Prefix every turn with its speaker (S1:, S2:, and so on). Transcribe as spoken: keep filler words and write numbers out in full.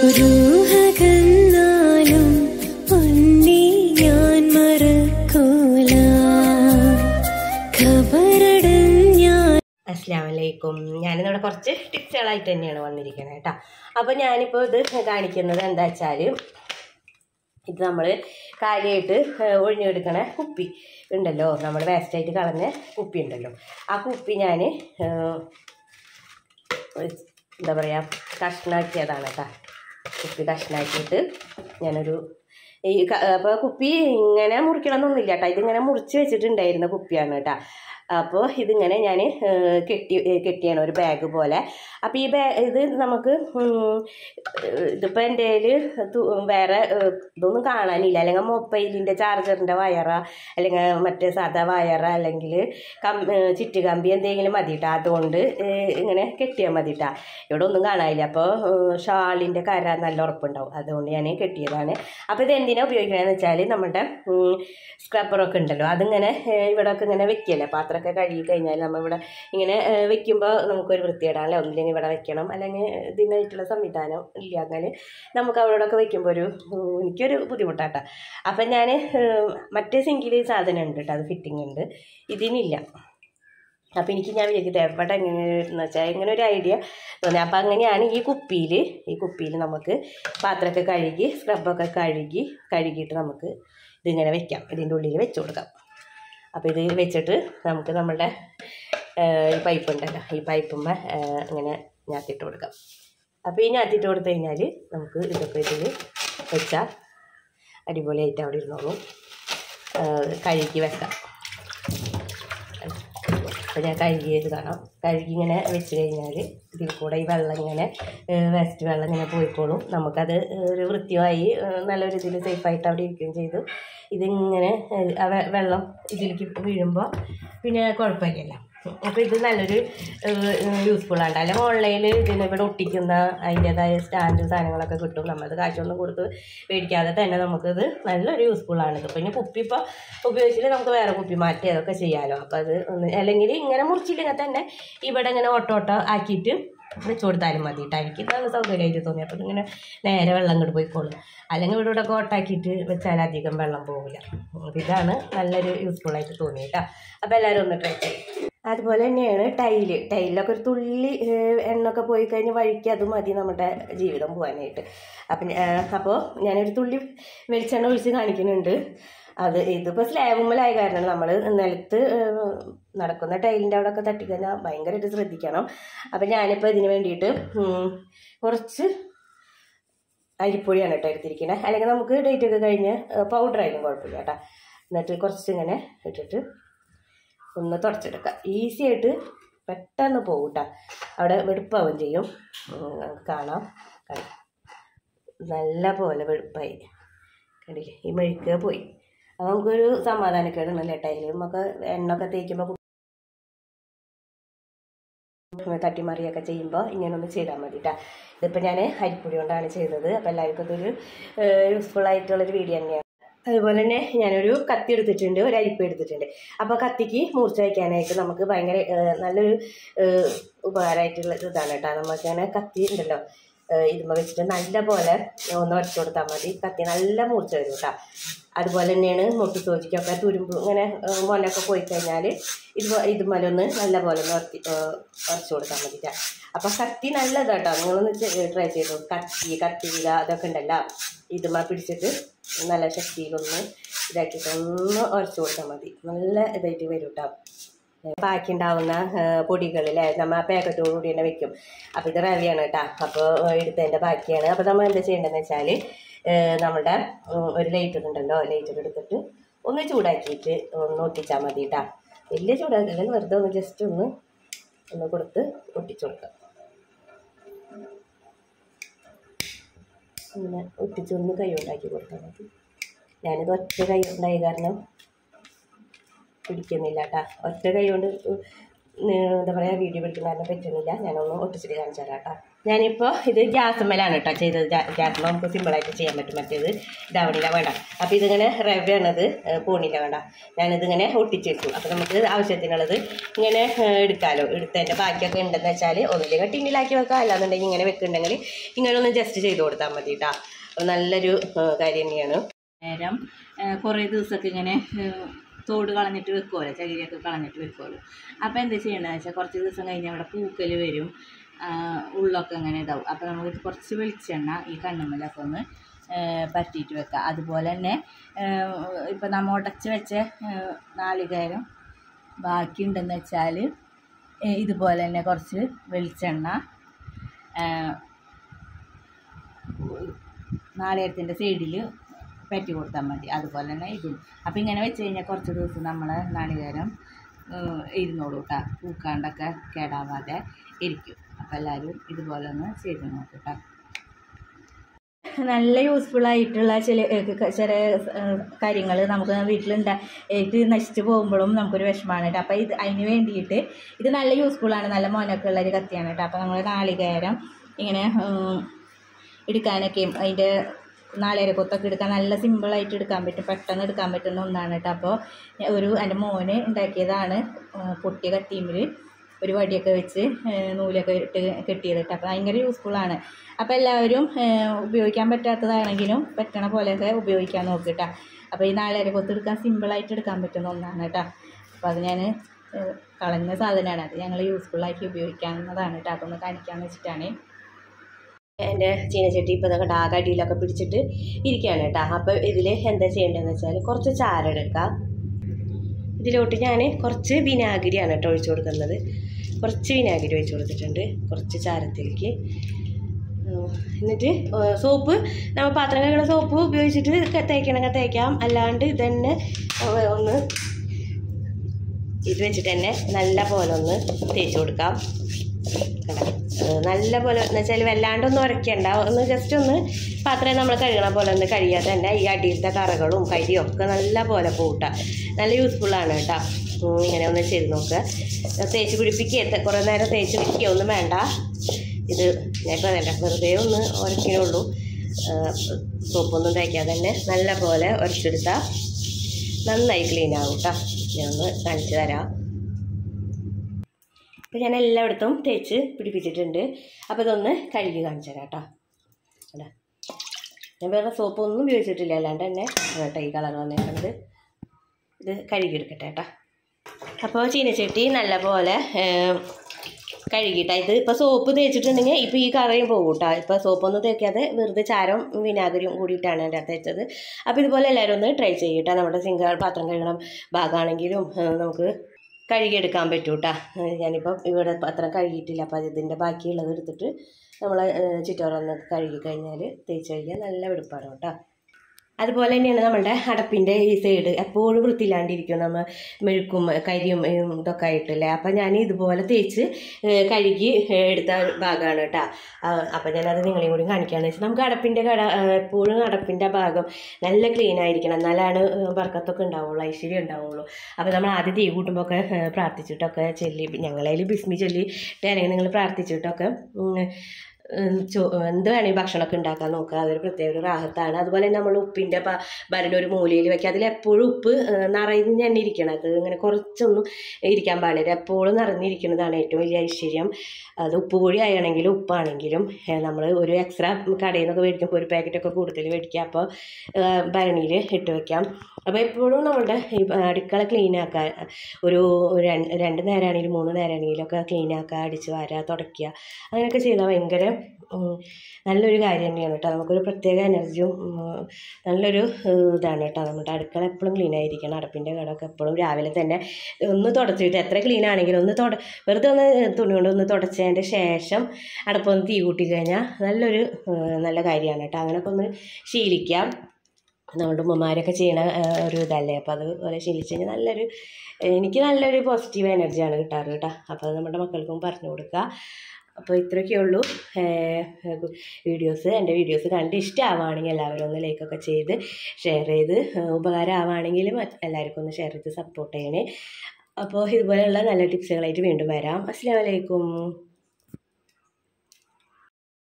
S1: അസ്സലാമലൈക്കും. ഞാനിവിടെ കുറച്ച് ടിപ്സുകളായിട്ട് തന്നെയാണ് വന്നിരിക്കുന്നത് കേട്ടോ. അപ്പോൾ ഞാനിപ്പോൾ ഇത് കാണിക്കുന്നത് എന്താ വെച്ചാൽ, ഇത് നമ്മൾ കാര്യമായിട്ട് ഒഴിഞ്ഞെടുക്കണ കുപ്പി ഉണ്ടല്ലോ, നമ്മൾ വേസ്റ്റായിട്ട് കളഞ്ഞ കുപ്പി ഉണ്ടല്ലോ, ആ കുപ്പി ഞാൻ എന്താ പറയുക കഷ്ണാക്കിയതാണ് കേട്ടോ. കുപ്പി കഷ്ണാക്കിയിട്ട് ഞാനൊരു ഈ അപ്പോൾ കുപ്പി ഇങ്ങനെ മുറിക്കണമെന്നൊന്നുമില്ല കേട്ടോ, ഇതിങ്ങനെ മുറിച്ച് വെച്ചിട്ടുണ്ടായിരുന്ന കുപ്പിയാണ് കേട്ടോ. അപ്പോൾ ഇതിങ്ങനെ ഞാൻ കെട്ടി കെട്ടിയാണ് ഒരു ബാഗ് പോലെ. അപ്പോൾ ഈ ബാ ഇത് നമുക്ക് ഇതിപ്പോൾ എൻ്റെ കയ്യിൽ വേറെ ഇതൊന്നും കാണാനില്ല, അല്ലെങ്കിൽ മൊബൈലിൻ്റെ ചാർജറിൻ്റെ വയറാ, അല്ലെങ്കിൽ മറ്റേ സാധാ വയറാ, അല്ലെങ്കിൽ കം ചുറ്റുകമ്പി എന്തെങ്കിലും മതിയിട്ടാ, അതുകൊണ്ട് ഇങ്ങനെ കെട്ടിയാൽ മതിയിട്ടാ. ഇവിടെ ഒന്നും കാണാനില്ല. അപ്പോൾ ഷാളിൻ്റെ കര നല്ല ഉറപ്പുണ്ടാവും, അതുകൊണ്ട് ഞാൻ കെട്ടിയതാണ്. അപ്പോൾ ഇത് എന്തിനാണ് ഉപയോഗിക്കണമെന്ന് വെച്ചാൽ, നമ്മുടെ സ്ക്രബ്ബറൊക്കെ ഉണ്ടല്ലോ, അതിങ്ങനെ ഇവിടെയൊക്കെ ഇങ്ങനെ വെക്കിയല്ലേ, പാത്രം ഒക്കെ കഴുകി കഴിഞ്ഞാൽ നമ്മളിവിടെ ഇങ്ങനെ വെക്കുമ്പോൾ നമുക്കൊരു വൃത്തികേടാണല്ലോ. ഒന്നില്ലെങ്കിൽ ഇവിടെ വെക്കണം, അല്ലെങ്കിൽ ഇതിനായിട്ടുള്ള സംവിധാനം ഇല്ല, അങ്ങനെ നമുക്ക് അവിടെയൊക്കെ വെക്കുമ്പോൾ ഒരു എനിക്കൊരു ബുദ്ധിമുട്ടാട്ടോ. അപ്പം ഞാൻ മറ്റേ സിങ്കിൽ സാധനം ഉണ്ട് കേട്ടോ, അത് ഫിറ്റിംഗ് ഉണ്ട്, ഇതിനില്ല. അപ്പോൾ എനിക്ക് ഞാൻ വിചാരിക്കുന്നത് എവിടെ എങ്ങനെയെന്ന് വെച്ചാൽ ഇങ്ങനെ ഒരു ഐഡിയ തോന്നി. അപ്പോൾ അങ്ങനെയാണ് ഈ കുപ്പിയിൽ ഈ കുപ്പിയിൽ നമുക്ക് പാത്രമൊക്കെ കഴുകി സ്ക്രബൊക്കെ കഴുകി കഴുകിയിട്ട് നമുക്ക് ഇതിങ്ങനെ വെക്കാം, ഇതിൻ്റെ ഉള്ളിൽ വെച്ച് കൊടുക്കാം. അപ്പോൾ ഇത് വെച്ചിട്ട് നമുക്ക് നമ്മളുടെ ഈ പൈപ്പ് ഉണ്ടല്ലോ, ഈ പൈപ്പുമ്മ ഇങ്ങനെ ഞാത്തിട്ട് കൊടുക്കാം. അപ്പോൾ ഈ ഞാത്തിട്ട് കൊടുത്തു കഴിഞ്ഞാൽ നമുക്ക് ഇതൊക്കെ ഇതിൽ വെച്ചാൽ അടിപൊളിയായിട്ട് അവിടെ ഇരുന്നോളും. കഴുകി വെക്കാം. അപ്പോൾ ഞാൻ കഴുകിയത് കാണാം. കഴുകി ഇങ്ങനെ വെച്ച് കഴിഞ്ഞാൽ ഇതിൽ കൂടെ ഈ വെള്ളം ഇങ്ങനെ വേസ്റ്റ് വെള്ളം ഇങ്ങനെ പോയിക്കോളും. നമുക്കത് ഒരു വൃത്തിയായി നല്ലൊരു ഇതിൽ സേഫായിട്ട് അവിടെ ഇരിക്കുകയും ചെയ്തു. ഇതിങ്ങനെ വെള്ളം ഇതിലേക്ക് വീഴുമ്പോൾ പിന്നെ കുഴപ്പമില്ലല്ലോ. അപ്പോൾ ഇത് നല്ലൊരു യൂസ്ഫുള്ളാണ്. അല്ലെങ്കിൽ ഓൺലൈനിൽ ഇതിനെ ഇവിടെ ഒട്ടിക്കുന്ന അതിൻ്റേതായ സ്റ്റാൻഡും സാധനങ്ങളൊക്കെ കിട്ടും. നമ്മളത് കാശൊന്നും കൊടുത്ത് മേടിക്കാതെ തന്നെ നമുക്കിത് നല്ലൊരു യൂസ്ഫുള്ളാണിത്. പിന്നെ കുപ്പി ഇപ്പോൾ ഉപയോഗിച്ചിട്ട് നമുക്ക് വേറെ കുപ്പി മാറ്റി അതൊക്കെ ചെയ്യാമല്ലോ. അപ്പോൾ അത് ഒന്ന് അല്ലെങ്കിൽ ഇങ്ങനെ മുറിച്ചില്ലെങ്കിൽ തന്നെ ഇവിടെ ഇങ്ങനെ ഓട്ടോട്ടോ ആക്കിയിട്ട് വെച്ച് കൊടുത്താലും മതി കേട്ടോ. എനിക്ക് നല്ല സൗകര്യമായിട്ട് തോന്നി. അപ്പോൾ ഇങ്ങനെ നേരെ വെള്ളം ഇങ്ങോട്ട് പോയിക്കോളും. അല്ലെങ്കിൽ ഇവിടെ ഇവിടെ ഓട്ടാക്കിയിട്ട് വെച്ചാൽ അധികം വെള്ളം പോകില്ല. അപ്പോൾ ഇതാണ് നല്ലൊരു യൂസ്ഫുള്ളായിട്ട് തോന്നി കേട്ടോ. അപ്പോൾ എല്ലാവരും ഒന്ന് ട്രൈ ചെയ്യും. അതുപോലെ തന്നെയാണ് ടൈല്. ടൈലിലൊക്കെ ഒരു തുള്ളി എണ്ണൊക്കെ പോയി കഴിഞ്ഞ് വഴിക്ക് അത് മതി നമ്മുടെ ജീവിതം പോകാനായിട്ട്. അപ്പം അപ്പോൾ ഞാനൊരു തുള്ളി വെളിച്ചെണ്ണ ഒഴിച്ച് കാണിക്കുന്നുണ്ട്. അത് ഇതിപ്പോൾ സ്ലാബുമ്മലായ കാരണമാണ്. നമ്മൾ നിലത്ത് നടക്കുന്ന ടൈലിൻ്റെ അവിടെയൊക്കെ തട്ടിക്കഴിഞ്ഞാൽ ഭയങ്കരമായിട്ട് ശ്രദ്ധിക്കണം. അപ്പം ഞാനിപ്പോൾ ഇതിന് വേണ്ടിയിട്ട് കുറച്ച് അരിപ്പൊടിയാണ് കേട്ടോ എടുത്തിരിക്കുന്നത്. അല്ലെങ്കിൽ നമുക്ക് ഡേറ്റ് ഒക്കെ കഴിഞ്ഞ് പൗഡറായാലും കുഴപ്പമില്ല കേട്ടോ. എന്നിട്ട് കുറച്ച് ഇങ്ങനെ ഇട്ടിട്ട് ഒന്ന് തുടച്ചെടുക്കാം. ഈസി ആയിട്ട് പെട്ടെന്ന് പോകും കേട്ടോ. അവിടെ വെടുപ്പാവും ചെയ്യും. കാണാം, നല്ല പോലെ വെടുപ്പായി കണ്ടില്ലേ, ഈ മെഴുക്ക് പോയി. അപ്പോൾ നമുക്കൊരു സമാധാനക്കേടുണ്ടല്ലോ ടൈല്. നമുക്ക് എണ്ണൊക്കെ തേക്കുമ്പോൾ തട്ടിമറിയൊക്കെ ചെയ്യുമ്പോൾ ഇങ്ങനെ ഒന്ന് ചെയ്താൽ മതി കേട്ടോ. ഇതിപ്പോൾ ഞാൻ അരിപ്പൊടി കൊണ്ടാണ് ചെയ്തത്. അപ്പോൾ എല്ലാവർക്കും ഇതൊരു യൂസ്ഫുൾ ആയിട്ടുള്ളൊരു വീഡിയോ തന്നെയാണ്. അതുപോലെ തന്നെ ഞാനൊരു കത്തി എടുത്തിട്ടുണ്ട്, ഒരു അരിപ്പ എടുത്തിട്ടുണ്ട്. അപ്പോൾ കത്തിക്ക് മൂർച്ച വയ്ക്കാനായിട്ട് നമുക്ക് ഭയങ്കര നല്ലൊരു ഉപകാരമായിട്ടുള്ള ഇതാണ് കേട്ടോ. നമുക്കങ്ങനെ കത്തി ഉണ്ടല്ലോ, ഇതുമ്പോൾ വെച്ചിട്ട് നല്ല പോലെ ഒന്ന് വരച്ചു കൊടുത്താൽ മതി. കത്തി നല്ല മൂർച്ച വരും കേട്ടോ. അതുപോലെ തന്നെയാണ് മുട്ടു സൂചിക്കൊക്കെ തുരുമ്പ് ഇങ്ങനെ മുനൊക്കെ പോയി കഴിഞ്ഞാൽ ഇത് ഇതുമലൊന്ന് നല്ല പോലെ ഒന്ന് വരത്തി വരച്ചു കൊടുത്താൽ മതി. അപ്പോൾ കത്തി നല്ലതാട്ടോ, നിങ്ങളൊന്ന് ട്രൈ ചെയ്തു. കത്തി കത്തിയില അതൊക്കെ ഉണ്ടല്ലോ, ഇതുമ പിടിച്ചിട്ട് നല്ല ശക്തിയിലൊന്ന് ഇതാക്കിയിട്ട് ഒന്ന് ഉരച്ചു കൊടുത്താൽ മതി. നല്ല ഇതായിട്ട് വരും കേട്ടോ. ബാക്കി ഉണ്ടാവുന്ന പൊടികളിലെ നമ്മൾ ആ പാക്കറ്റോടുകൂടി തന്നെ വെക്കും. അപ്പോൾ ഇത് റവിയാണ് കേട്ടോ. അപ്പോൾ എടുത്തതിൻ്റെ ബാക്കിയാണ്. അപ്പോൾ നമ്മൾ എന്താ ചെയ്യേണ്ടതെന്ന് വെച്ചാൽ, നമ്മുടെ ഒരു ലൈറ്റർ ഉണ്ടല്ലോ, ലൈറ്റർ എടുത്തിട്ട് ഒന്ന് ചൂടാക്കിയിട്ട് ഒന്ന് ഒട്ടിച്ചാൽ മതി കേട്ടോ. വലിയ ചൂടാക്കില്ല, വെറുതെ ഒന്ന് ജസ്റ്റ് ഒന്ന് ഒന്ന് കൊടുത്ത് ഒട്ടിച്ചു കൊടുക്കാം. അങ്ങനെ ഒട്ടിച്ചൊന്ന് കൈ ഉണ്ടാക്കി കൊടുത്താൽ മതി. ഞാനിത് ഒറ്റ കൈ ഉണ്ടായ കാരണം പിടിക്കുന്നില്ല കേട്ടോ. ഒറ്റ കൈ കൊണ്ട് എന്താ പറയുക വീഡിയോ പിടിക്കുന്ന കാരണം പറ്റുന്നില്ല. ഞാനൊന്ന് ഒട്ടിച്ചിട്ട് കാണിച്ചു തരാം കേട്ടോ. ഞാനിപ്പോൾ ഇത് ഗ്യാസുമ്മലാണ് കേട്ടോ ചെയ്തത്. ഗ്യാസുമ്മ നമുക്ക് സിമ്പിളായിട്ട് ചെയ്യാൻ പറ്റും. മറ്റേത് ഇതാവണില്ല വേണ്ട. അപ്പോൾ ഇതിങ്ങനെ റവയാണത് പോണില്ല വേണ്ട. ഞാനിതിങ്ങനെ ഒട്ടിച്ചെടുത്തു. അപ്പോൾ നമുക്ക് ആവശ്യത്തിനുള്ളത് ഇങ്ങനെ എടുക്കാമല്ലോ. എടുത്തതിൻ്റെ ബാക്കിയൊക്കെ ഉണ്ടെന്ന് വെച്ചാൽ ഒന്നുമില്ലെങ്കിൽ ടിന്നിലാക്കി വെക്കാം, അല്ലാന്നുണ്ടെങ്കിൽ ഇങ്ങനെ വെക്കുന്നുണ്ടെങ്കിൽ ഇങ്ങനെ ഒന്ന് ജസ്റ്റ് ചെയ്ത് കൊടുത്താൽ മതി കേട്ടോ. അപ്പോൾ നല്ലൊരു കാര്യം തന്നെയാണ്.
S2: നേരം കുറേ ദിവസമൊക്കെ ഇങ്ങനെ തോട് കളഞ്ഞിട്ട് വെക്കുമല്ലോ, ചകിരിയൊക്കെ കളഞ്ഞിട്ട് വെക്കുമല്ലോ. അപ്പോൾ എന്താ ചെയ്യേണ്ടതെന്ന് വെച്ചാൽ കുറച്ച് ദിവസം കഴിഞ്ഞാൽ അവിടെ പൂക്കൽ വരും, ഉള്ളൊക്കെ ഇങ്ങനെ ഇതാവും. അപ്പോൾ നമുക്ക് കുറച്ച് വെളിച്ചെണ്ണ ഈ കണ്ണുമ്മലൊക്കെ ഒന്ന് പറ്റിയിട്ട് വെക്കുക. അതുപോലെ തന്നെ ഇപ്പോൾ നമ്മൾ ഉടച്ച് വെച്ച നാളികേരം ബാക്കിയുണ്ടെന്ന് വെച്ചാൽ ഇതുപോലെ തന്നെ കുറച്ച് വെളിച്ചെണ്ണ നാളികേരത്തിൻ്റെ സൈഡിൽ പറ്റി കൊടുത്താൽ മതി. അതുപോലെ തന്നെ ഇതും. അപ്പോൾ ഇങ്ങനെ വെച്ച് കഴിഞ്ഞാൽ കുറച്ച് ദിവസം നമ്മളെ നാളികേരം ഇരുന്നോളൂ കേട്ടോ, പൂക്കാണ്ടൊക്കെ കേടാവാതെ ഇരിക്കും. അപ്പോൾ എല്ലാവരും ഇതുപോലെ ഒന്ന് ചെയ്ത് നോക്കും കേട്ടോ. നല്ല യൂസ്ഫുള്ളായിട്ടുള്ള ചില ചില കാര്യങ്ങൾ നമുക്ക് വീട്ടിലുണ്ടായിട്ട് നശിച്ചു പോകുമ്പോഴും നമുക്കൊരു വിഷമമാണ് കേട്ടോ. അപ്പോൾ ഇത് അതിന് വേണ്ടിയിട്ട് ഇത് നല്ല യൂസ്ഫുള്ളാണ്, നല്ല മോനൊക്കെ ഉള്ളൊരു കത്തിയാണ് കേട്ടോ. അപ്പോൾ നമ്മൾ നാളികേരം ഇങ്ങനെ എടുക്കാനൊക്കെയും അതിൻ്റെ നാളികേര കൊത്തൊക്കെ എടുക്കാൻ നല്ല സിമ്പിളായിട്ട് എടുക്കാൻ പറ്റും, പെട്ടെന്ന് എടുക്കാൻ പറ്റുന്ന ഒന്നാണ് കേട്ടോ. അപ്പോൾ ഒരു എൻ്റെ മോന് ഉണ്ടാക്കിയതാണ്. പൊട്ടിയ കത്തിയുമ്പിൽ ഒരു വടിയൊക്കെ വെച്ച് നൂലൊക്കെ ഇട്ട് കെട്ടിയത് കേട്ടോ. അപ്പോൾ ഭയങ്കര യൂസ്ഫുള്ളാണ്. അപ്പോൾ എല്ലാവരും ഉപയോഗിക്കാൻ പറ്റാത്തതാണെങ്കിലും പറ്റണ പോലെയൊക്കെ ഉപയോഗിക്കാൻ നോക്കിട്ടാ. അപ്പോൾ ഈ നാളികേര കൊത്തെടുക്കാൻ സിമ്പിളായിട്ട് എടുക്കാൻ പറ്റുന്ന ഒന്നാണ് കേട്ടോ. അപ്പോൾ അത് ഞാൻ കളഞ്ഞ സാധനമാണ്, അത് ഞങ്ങൾ യൂസ്ഫുള്ളായിട്ട് ഉപയോഗിക്കാവുന്നതാണ് കേട്ടോ. അതൊന്ന് കാണിക്കാമെന്ന് വെച്ചിട്ടാണ്.
S1: എൻ്റെ ചീനച്ചട്ടി ഇപ്പോൾ ഇതൊക്കെ ഡാഗടിയിലൊക്കെ പിടിച്ചിട്ട് ഇരിക്കുകയാണ് കേട്ടോ. അപ്പോൾ ഇതിൽ എന്താ ചെയ്യേണ്ടതെന്ന് വെച്ചാൽ കുറച്ച് ചാരെടുക്കാം. ഇതിലോട്ട് ഞാൻ കുറച്ച് വിനാഗിരിയാണ് കേട്ടോ ഒഴിച്ചു കൊടുക്കുന്നത്. കുറച്ച് വിനാഗിരി ഒഴിച്ചു കൊടുത്തിട്ടുണ്ട് കുറച്ച് ചാരത്തിലേക്ക്. എന്നിട്ട് സോപ്പ്, നമ്മൾ പാത്രം കഴുകുന്ന സോപ്പ് ഉപയോഗിച്ചിട്ട് തേക്കണമെങ്കിൽ തേക്കാം, അല്ലാണ്ട് ഇതന്നെ ഒന്ന് ഇത് വെച്ചിട്ട് തന്നെ നല്ല പോലെ ഒന്ന് തേച്ച് കൊടുക്കാം. നല്ല പോലെ എന്ന് വെച്ചാൽ വല്ലാണ്ടൊന്നും ഉരയ്ക്കണ്ട, ഒന്ന് ജസ്റ്റ് ഒന്ന് പാത്രം നമ്മൾ കഴുകണ പോലെ ഒന്ന് കഴിയാതെ തന്നെ ഈ അടിയിലത്തെ കറകളും കരിയും ഒക്കെ നല്ല പോലെ പോട്ടാ. നല്ല യൂസ്ഫുള്ളാണ് കേട്ടോ. ഇങ്ങനെ ഒന്ന് ചെയ്ത് നോക്കുക. തേച്ച് പിടിപ്പിക്കുക, കുറേ നേരം തേച്ച് പിടിക്കുക ഒന്നും വേണ്ട. ഇത് ഞാൻ ഇപ്പോൾ വേണ്ട, വെറുതെ ഒന്ന് ഉരയ്ക്കണുള്ളൂ. സോപ്പൊന്നും തേക്കാതെ തന്നെ നല്ല പോലെ ഉരച്ചെടുത്താൽ നന്നായി ക്ലീൻ ആവും കേട്ടോ. ഞാനൊന്ന് കാണിച്ചു തരാം. അപ്പോൾ ഞാൻ എല്ലായിടത്തും തേച്ച് പിടിപ്പിച്ചിട്ടുണ്ട്. അപ്പോൾ ഇതൊന്ന് കഴുകി കാണിച്ചു തരാം കേട്ടോ. അല്ല, ഞാൻ വേറെ സോപ്പൊന്നും ഉപയോഗിച്ചിട്ടില്ല, അല്ലാണ്ട് തന്നെ കേട്ടോ ഈ കളർ വന്നേക്കുന്നത്. ഇത് കഴുകിയെടുക്കട്ടെ കേട്ടോ. അപ്പോൾ ചീനച്ചട്ടി നല്ല പോലെ കഴുകിയിട്ടാ. ഇത് ഇപ്പോൾ സോപ്പ് തേച്ചിട്ടുണ്ടെങ്കിൽ ഇപ്പോൾ ഈ കറയും പോകും കേട്ടോ. ഇപ്പോൾ സോപ്പൊന്നും തേക്കാതെ വെറുതെ ചാരം വിനാഗിരിയും കൂടിയിട്ടാണ് എൻ്റെ തേച്ചത്. അപ്പോൾ ഇതുപോലെ എല്ലാവരും ഒന്ന് ട്രൈ ചെയ്യട്ടെ. നമ്മുടെ സിങ്ക് പാത്രം കഴുകണം ഭാഗമാണെങ്കിലും നമുക്ക് കഴുകിയെടുക്കാൻ പറ്റും കേട്ടോ. ഞാനിപ്പം ഇവിടെ പാത്രം കഴുകിയിട്ടില്ല, അപ്പോൾ ഇതിൻ്റെ ബാക്കിയുള്ളത് എടുത്തിട്ട് നമ്മൾ ചുറ്റോറൊന്ന് കഴുകി കഴിഞ്ഞാൽ തേച്ച് കഴിക്കാൻ നല്ല വെടുപ്പാണ് കേട്ടോ. അതുപോലെ തന്നെയാണ് നമ്മളുടെ അടപ്പിൻ്റെ ഈ സൈഡ് എപ്പോഴും വൃത്തിയില്ലാണ്ടിരിക്കും, നമ്മൾ മെഴുക്കും കരിയും ഇതൊക്കെ ആയിട്ടില്ലേ. അപ്പം ഞാൻ ഇതുപോലെ തേച്ച് കഴുകി എടുത്ത ഭാഗമാണ് കേട്ടോ. അപ്പം ഞാനത് നിങ്ങളെയും കൂടി കാണിക്കാമെന്ന് വെച്ചാൽ നമുക്ക് അടപ്പിൻ്റെ കട എപ്പോഴും അടപ്പിൻ്റെ ഭാഗം നല്ല ക്ലീൻ ആയിരിക്കണം, എന്നാലാണ് ബർക്കത്തൊക്കെ ഉണ്ടാവുള്ളൂ, ഐശ്വര്യം ഉണ്ടാവുള്ളൂ. അപ്പോൾ നമ്മൾ ആദ്യം തീ കൂട്ടുമ്പോൾ ഒക്കെ പ്രാർത്ഥിച്ചിട്ടൊക്കെ ചൊല്ലി, ഞങ്ങളതിൽ ബിസ്മി ചൊല്ലി അല്ലെങ്കിൽ നിങ്ങൾ പ്രാർത്ഥിച്ചിട്ടൊക്കെ ചോ എന്ത് വേണമെങ്കിൽ ഭക്ഷണമൊക്കെ ഉണ്ടാക്കാൻ നോക്കുക. അതൊരു പ്രത്യേക ഒരു റാഹത്താണ്. അതുപോലെ തന്നെ നമ്മൾ ഉപ്പിൻ്റെ ഭരണ ഒരു മൂലയിൽ വയ്ക്കുക. അതിലെപ്പോഴും ഉപ്പ് നിറഞ്ഞ് തന്നെ ഇരിക്കണം. അത് ഇങ്ങനെ കുറച്ചൊന്നും ഇരിക്കാൻ പാടില്ല, എപ്പോഴും നിറഞ്ഞിരിക്കുന്നതാണ് ഏറ്റവും വലിയ ഐശ്വര്യം. അത് ഉപ്പ് പൊടി ആയാണെങ്കിലും ഉപ്പാണെങ്കിലും നമ്മൾ ഒരു എക്സ്ട്രാ കടയിൽ നിന്നൊക്കെ മേടിക്കുമ്പോൾ ഒരു പാക്കറ്റൊക്കെ കൂടുതൽ മേടിക്കുക. അപ്പോൾ ഭരണിയിൽ ഇട്ട് വയ്ക്കാം. അപ്പോൾ എപ്പോഴും നമ്മളുടെ ഈ അടുക്കള ക്ലീൻ ആക്കുക, ഒരു രണ്ട് നേരമാണെങ്കിലും മൂന്ന് നേരമാണെങ്കിലും ഒക്കെ ക്ലീൻ ആക്കുക, അടിച്ച് വാരുക, തുടയ്ക്കുക, അങ്ങനെയൊക്കെ ചെയ്താൽ ഭയങ്കര നല്ലൊരു കാര്യം തന്നെയാണ് കേട്ടോ. നമുക്കൊരു പ്രത്യേക എനർജിയും നല്ലൊരു ഇതാണ് കേട്ടോ. നമ്മുടെ അടുക്കള എപ്പോഴും ക്ലീൻ ആയിരിക്കണം. അടപ്പിൻ്റെ കടമൊക്കെ എപ്പോഴും രാവിലെ തന്നെ ഒന്ന് തുടച്ചിട്ട്, എത്ര ക്ലീൻ ആണെങ്കിലും ഒന്ന് തുട വെറുതെ ഒന്ന് തുണി കൊണ്ട് ഒന്ന് തുടച്ചതിൻ്റെ ശേഷം അടപ്പൊന്ന് തീ കൂട്ടി കഴിഞ്ഞാൽ നല്ലൊരു നല്ല കാര്യമാണ് കേട്ടോ. അങ്ങനെയൊക്കെ ഒന്ന് ശീലിക്കാം. നമ്മുടെ ഉമ്മമാരൊക്കെ ചെയ്യണ ഒരു ഇതല്ലേ. അപ്പോൾ അതുപോലെ ശീലിച്ച് കഴിഞ്ഞാൽ നല്ലൊരു എനിക്ക് നല്ലൊരു പോസിറ്റീവ് എനർജിയാണ് കിട്ടാറ് കേട്ടോ. അപ്പോൾ അത് നമ്മുടെ മക്കൾക്കും പറഞ്ഞു കൊടുക്കുക. അപ്പോൾ ഇത്രയൊക്കെ ഉള്ളൂ വീഡിയോസ്. എൻ്റെ വീഡിയോസ് കണ്ട് ഇഷ്ടമാവുകയാണെങ്കിൽ എല്ലാവരും ഒന്ന് ലൈക്കൊക്കെ ചെയ്ത് ഷെയർ ചെയ്ത് ഉപകാരം ആവുകയാണെങ്കിലും എല്ലാവർക്കും ഒന്ന് ഷെയർ ചെയ്ത് സപ്പോർട്ട് ചെയ്യണേ. അപ്പോൾ ഇതുപോലെയുള്ള നല്ല ടിപ്സുകളായിട്ട് വീണ്ടും വരാം. അസ്സലാമു അലൈക്കും.